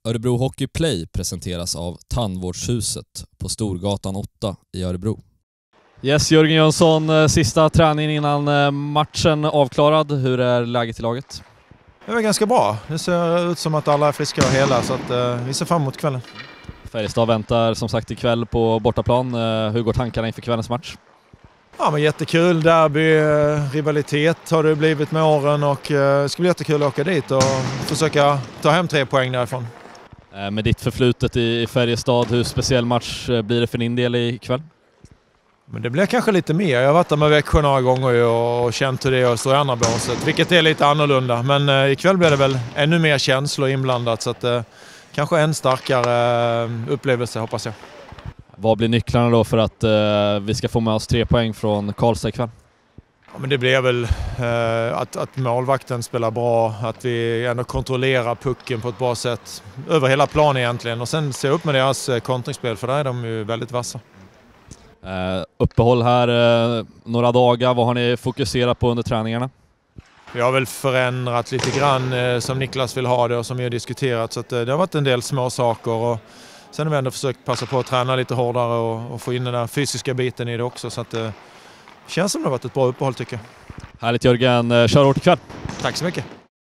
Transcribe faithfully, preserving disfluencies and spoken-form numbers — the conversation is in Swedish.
Örebro Hockey Play presenteras av Tandvårdshuset på Storgatan åtta i Örebro. Yes, Jörgen Jönsson, sista träningen innan matchen avklarad. Hur är läget i laget? Det är ganska bra. Det ser ut som att alla är friska och hela, så att, eh, vi ser fram emot kvällen. Färjestad väntar som sagt ikväll på bortaplan. Hur går tankarna inför kvällens match? Ja, men jättekul. Derby, rivalitet har det blivit med åren och eh, det ska bli jättekul att åka dit och försöka ta hem tre poäng därifrån. Med ditt förflutet i Färjestad, hur speciell match blir det för din del ikväll? Men det blir kanske lite mer. Jag har varit där med Växjö några gånger och känt hur det är att stå i andra båset, vilket är lite annorlunda. Men eh, ikväll blir det väl ännu mer känslor inblandat, så att eh, kanske en starkare eh, upplevelse, hoppas jag. Vad blir nycklarna då för att eh, vi ska få med oss tre poäng från Karlstad ikväll? Ja, men det blir väl eh, att, att målvakten spelar bra, att vi ändå kontrollerar pucken på ett bra sätt över hela planen egentligen, och sen se upp med deras eh, kontringsspel, för där är de ju väldigt vassa. Uh, uppehåll här uh, några dagar. Vad har ni fokuserat på under träningarna? Vi har väl förändrat lite grann uh, som Niklas vill ha det och som vi har diskuterat, så att, uh, det har varit en del små saker, och sen har vi ändå försökt passa på att träna lite hårdare och, och få in den där fysiska biten i det också, så att det uh, känns som det har varit ett bra uppehåll, tycker jag. Härligt Jörgen, kör hårt ikväll. Tack så mycket.